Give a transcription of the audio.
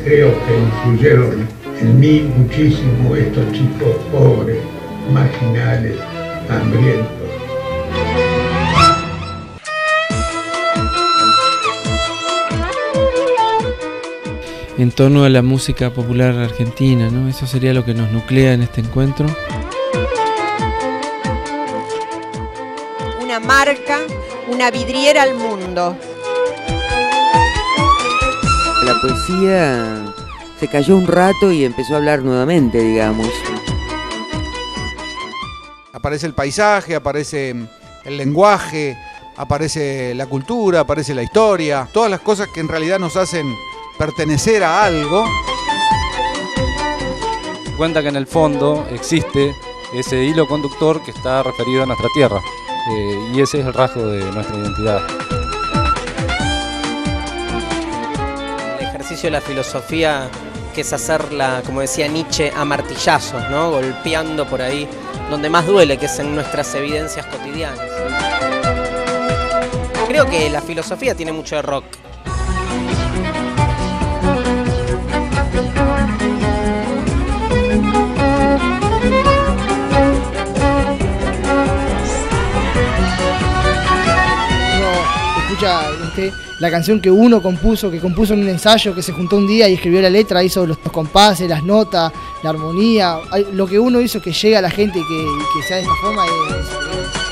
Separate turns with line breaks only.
creo que influyeron en mí muchísimo estos chicos pobres, marginales, hambrientos.
En torno a la música popular argentina, ¿no? Eso sería lo que nos nuclea en este encuentro.
Una marca, una vidriera al mundo.
La poesía se cayó un rato y empezó a hablar nuevamente, digamos.
Aparece el paisaje, aparece el lenguaje, aparece la cultura, aparece la historia, todas las cosas que en realidad nos hacen pertenecer a algo.
Cuenta que en el fondo existe ese hilo conductor que está referido a nuestra tierra, y ese es el rasgo de nuestra identidad.
El ejercicio de la filosofía, que es hacerla, como decía Nietzsche, a martillazos, ¿no? Golpeando por ahí donde más duele, que es en nuestras evidencias cotidianas. Creo que la filosofía tiene mucho de rock.
Escucha la canción que uno compuso, que compuso en un ensayo, que se juntó un día y escribió la letra, hizo los compases, las notas, la armonía, lo que uno hizo que llegue a la gente y que sea de esta forma es